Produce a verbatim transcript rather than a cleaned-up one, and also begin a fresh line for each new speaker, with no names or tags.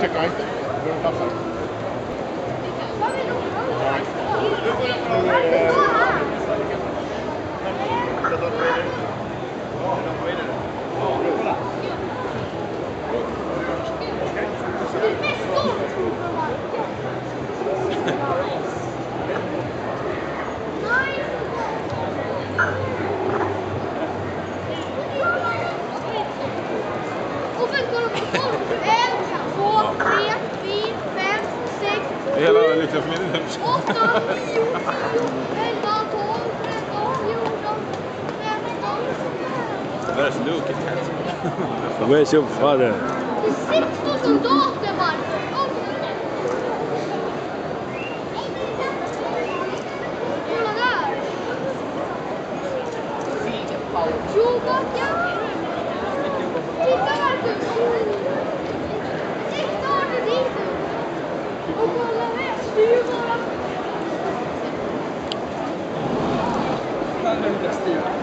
checka inte. Du passar.
Hela lyckliga familjen.
åtta, nio, tio, elva, tolv, tretton, fjorton, femton.
Where's Luke and Cat?
Where's your father?
Det är sexton soldater, Marcus. Kolla där. Chewbacca. Titta, Marcus. Titta, det dit. Och kolla här. Det är ju bara...